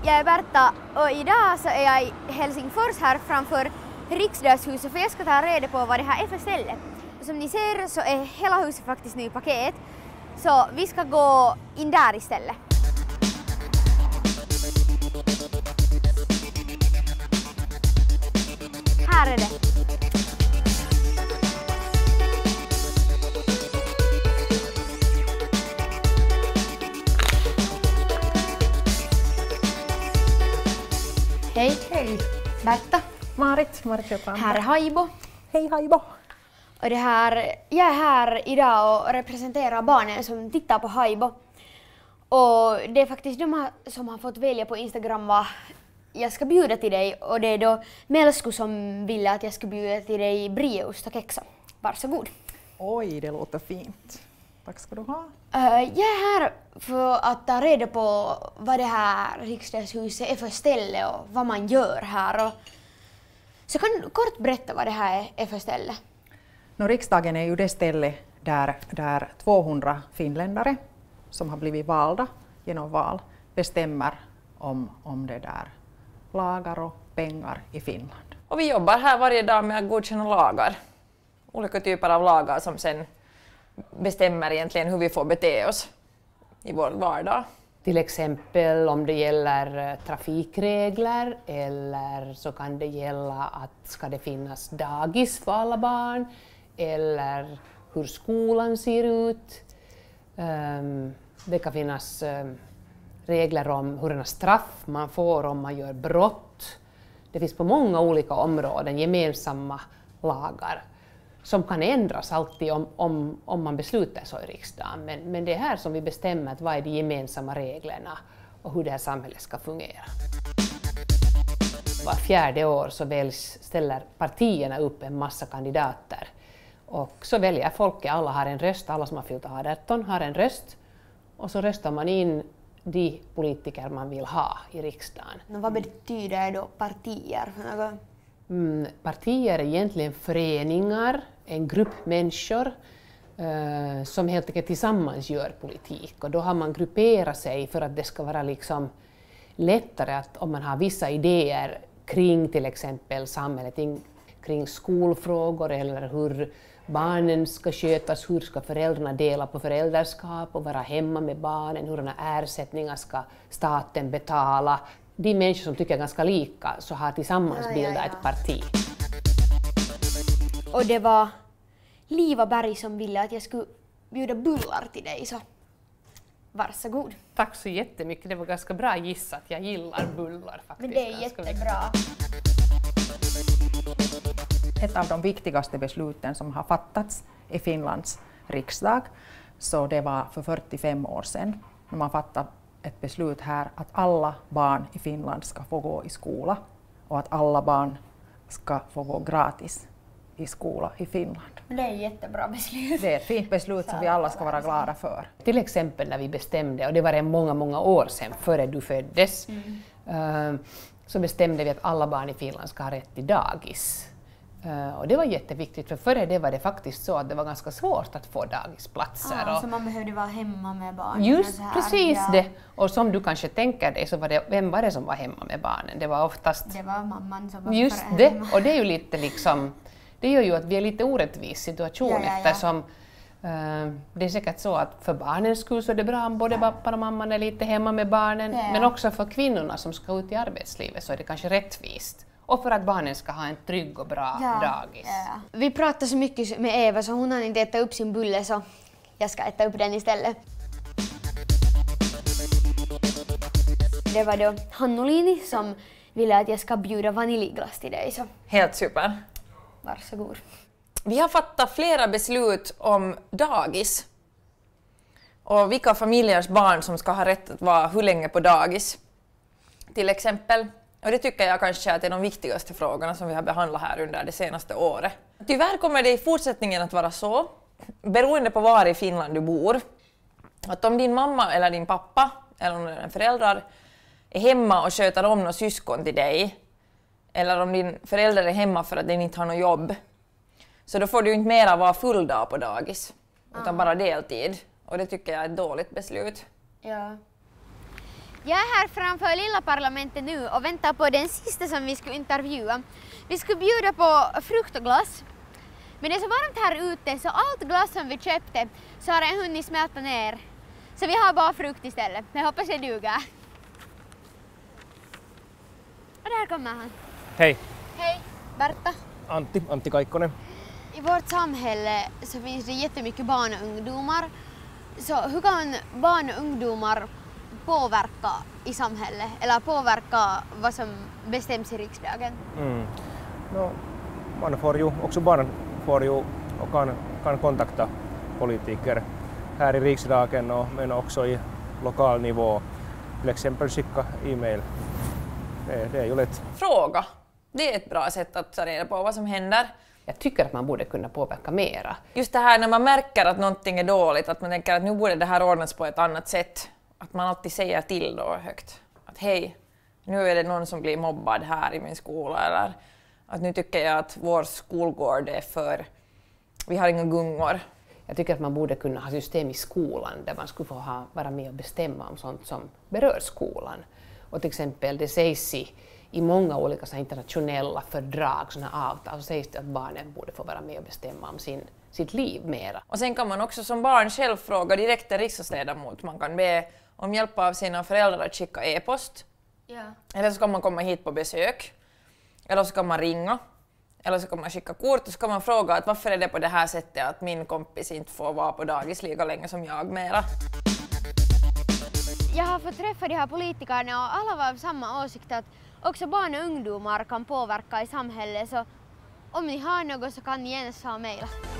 jag är Berta och idag så är jag i Helsingfors här framför Riksdagshuset för jag ska ta reda på vad det här är för ställe. Som ni ser så är hela huset faktiskt nu i paket så vi ska gå in där istället. Här är det. Hej. Hej. Berta. Marit Köpman. Här är Haibo. Hej Haibo. Och jag är här idag och representerar barnen som tittar på Haibo. Och det är faktiskt de som har fått välja på Instagram vad jag ska bjuda till dig. Och det är då Melsku som vill att jag ska bjuda till dig brieost och kexa. Varsågod. Oj, det låter fint. Tack ska du ha. Jag är här för att ta reda på vad det här riksdagshuset är för ställe och vad man gör här. Och så kan du kort berätta vad det här är för ställe? Riksdagen är ju det ställe där 200 finländare som har blivit valda genom val bestämmer om det där lagar och pengar i Finland. Och vi jobbar här varje dag med att godkänna lagar. Olika typer av lagar som sen bestämmer egentligen hur vi får bete oss i vår vardag. Till exempel om det gäller trafikregler eller så kan det gälla att ska det finnas dagis för alla barn eller hur skolan ser ut. Det kan finnas regler om hurdana straff man får om man gör brott. Det finns på många olika områden gemensamma lagar som kan ändras alltid om man beslutar så i riksdagen. Men det är här som vi bestämmer vad är de gemensamma reglerna och hur det här samhället ska fungera. Var fjärde år så ställer partierna upp en massa kandidater. Och så väljer folket, alla har en röst, alla som har fyllt 18 har en röst. Och så röstar man in de politiker man vill ha i riksdagen. Vad betyder då partier för något? Partier är egentligen föreningar, en grupp människor som helt enkelt tillsammans gör politik. Och då har man grupperat sig för att det ska vara liksom lättare att om man har vissa idéer kring till exempel samhället, kring skolfrågor eller hur barnen ska skötas, hur ska föräldrarna dela på föräldraskap och vara hemma med barnen, hurdana ersättningar ska staten betala. De människor som tycker ganska lika så har tillsammans bildat ett parti. Och det var Liva Berg som ville att jag skulle bjuda bullar till dig så varsågod. Tack så jättemycket, det var ganska bra gissat. Jag gillar bullar faktiskt. Men det är jättebra. Ett av de viktigaste besluten som har fattats i Finlands riksdag, så det var för 45 år sedan när man fattade ett beslut här att alla barn i Finland ska få gå i skola och att alla barn ska få gå gratis i skola i Finland. Det är ett jättebra beslut. Det är ett fint beslut som vi alla ska vara glada för. Till exempel när vi bestämde, och det var många år sedan före du föddes, så bestämde vi att alla barn i Finland ska ha rätt till dagis. Och det var jätteviktigt, för före det var det faktiskt så att det var ganska svårt att få dagisplatser. Så man behövde vara hemma med barnen? Just precis det. Och som du kanske tänker dig så var det, vem var det som var hemma med barnen? Det var oftast... Det var mamman som var just hemma. det, och det är ju lite liksom... Det gör ju att vi är lite orättvis situation eftersom det är säkert så att för barnens skull så är det bra om både pappan och mamman är lite hemma med barnen, men också för kvinnorna som ska ut i arbetslivet så är det kanske rättvist. Och för att barnen ska ha en trygg och bra dagis. Ja. Vi pratade så mycket med Eva så hon har inte ätit upp sin bulle så jag ska äta upp den istället. Det var då Hannolini som ville att jag ska bjuda vaniljglass till dig så Helt super. varsågod. Vi har fattat flera beslut om dagis och vilka familjers barn som ska ha rätt att vara hur länge på dagis. Till exempel, och det tycker jag kanske att är de viktigaste frågorna som vi har behandlat här under det senaste året. Tyvärr kommer det i fortsättningen att vara så, beroende på var i Finland du bor, att om din mamma eller din pappa eller om dina föräldrar är hemma och sköter om några syskon till dig, eller om din förälder är hemma för att den inte har något jobb, så då får du inte mera vara full dag på dagis, utan bara deltid. Och det tycker jag är ett dåligt beslut. Ja. Jag är här framför lilla parlamentet nu och väntar på den sista som vi skulle intervjua. Vi skulle bjuda på frukt och glass. Men det är så varmt här ute så allt glass som vi köpte så har en hunnit smälta ner. Så vi har bara frukt istället. Men jag hoppas det duger. Och där kommer han. Hej, Hej, Berta. Antti Kaikkonen. I vårt samhälle så finns det jättemycket barn och ungdomar. Så hur kan barn och ungdomar påverka i samhället eller påverka vad som bestäms i riksdagen? Man får ju, också barnen får ju och kan kontakta politiker här i riksdagen men också i lokal nivå. Till exempel skicka e-mail. Det är ju lätt. Fråga. Det är ett bra sätt att ta reda på vad som händer. Jag tycker att man borde kunna påverka mera. Just det här när man märker att någonting är dåligt, att man tänker att nu borde det här ordnas på ett annat sätt. Att man alltid säger till då högt. Att hej, nu är det någon som blir mobbad här i min skola. Eller att nu tycker jag att vår skolgård är för... Vi har inga gungor. Jag tycker att man borde kunna ha system i skolan där man skulle få vara med och bestämma om sånt som berör skolan. Och till exempel det sägs i många olika så internationella fördrag, såna avtal, så sägs det att barnen borde få vara med och bestämma om sitt liv mera. Och sen kan man också som barn själv fråga direkt till riksdagsledamot. Man kan be om hjälp av sina föräldrar att skicka e-post. Ja. Eller så kan man komma hit på besök. Eller så kan man ringa. Eller så kan man skicka kort och så kan man fråga att varför är det på det här sättet att min kompis inte får vara på dagis lika länge som jag mera. Jag har fått träffa de här politikerna och alla var av samma åsikt att också barn och ungdomar kan påverka i samhället. Så om ni har något så kan ni gärna mejla.